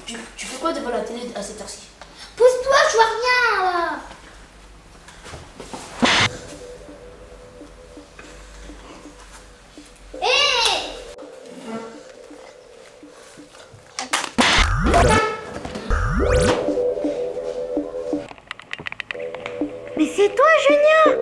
Tu fais quoi devant la télé à cette heure-ci? Pousse-toi, je vois rien là. Mais c'est toi, Génia!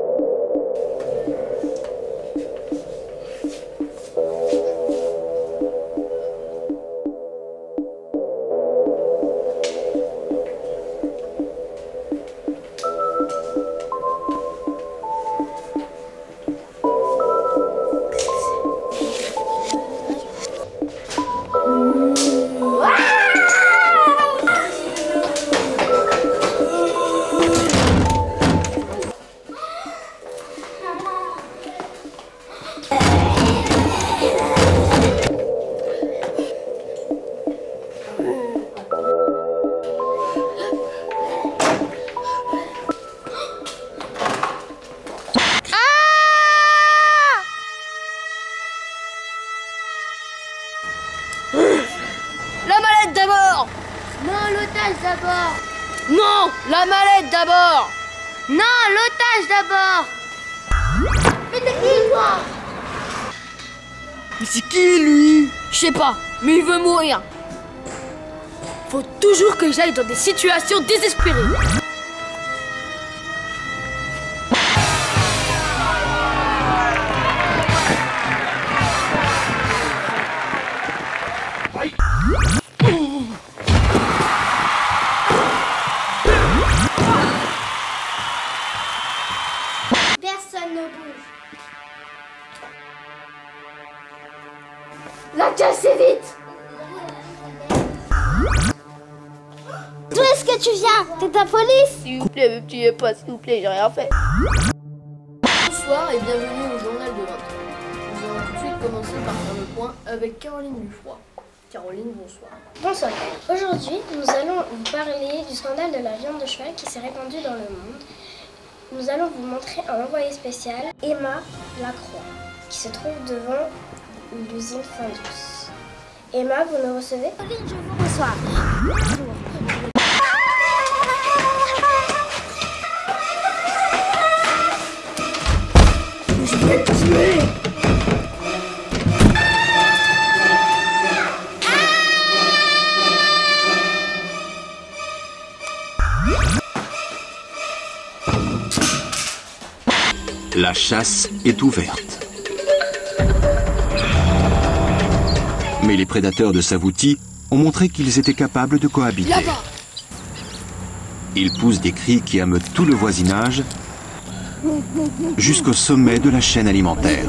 La mallette d'abord! Non, l'otage d'abord. Non! La mallette d'abord! Non, l'otage d'abord. Mais t'es qui, toi? Mais c'est qui, lui? Je sais pas, mais il veut mourir. Faut toujours que j'aille dans des situations désespérées. Personne ne bouge. La cassez vite! D'où est-ce que tu viens? T'es la police? S'il vous plaît, me tuez pas, s'il vous plaît, j'ai rien fait. Bonsoir et bienvenue au journal de 20h. Nous allons tout de suite commencer par faire le point avec Caroline Dufroy. Caroline, bonsoir. Bonsoir. Aujourd'hui, nous allons vous parler du scandale de la viande de cheval qui s'est répandue dans le monde. Nous allons vous montrer un envoyé spécial, Emma Lacroix, qui se trouve devant l'usine Findus. Emma, vous nous recevez? Oui, je vous reçois. Bonjour. Je vais te tuer! La chasse est ouverte. Mais les prédateurs de Savouti ont montré qu'ils étaient capables de cohabiter. Là-bas! Ils poussent des cris qui ameutent tout le voisinage jusqu'au sommet de la chaîne alimentaire.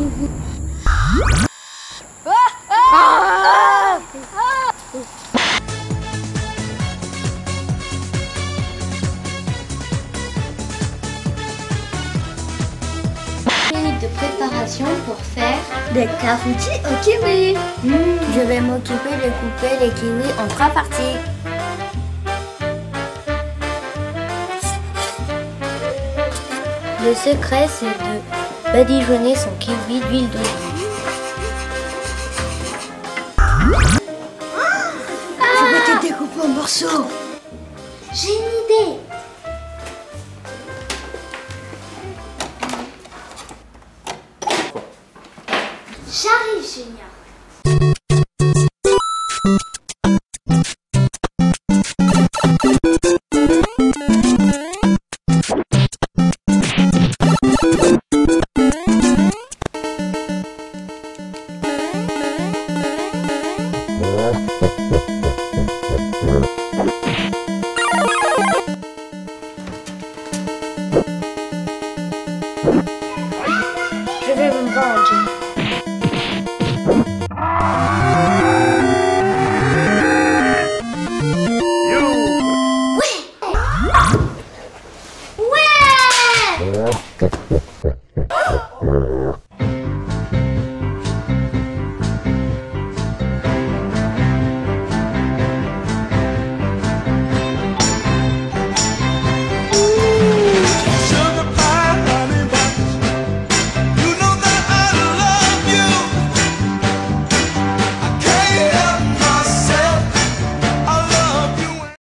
Minutes de préparation pour faire Des clafoutis au kiwi! Je vais m'occuper de couper les kiwis en 3 parties. Le secret, c'est de badigeonner son kiwi d'huile d'olive. Je vais te découper en morceaux! J'ai une idée. J'arrive, Génia.